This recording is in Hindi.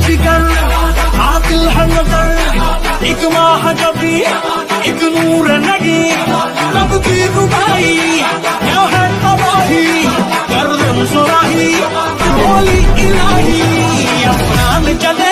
फिकर आदिल है नजर, एक माह जबी एक नूर लगी, कब की रुबाई क्या है तबाही, गर्दन सुराही बोली इलाही, अफगान चले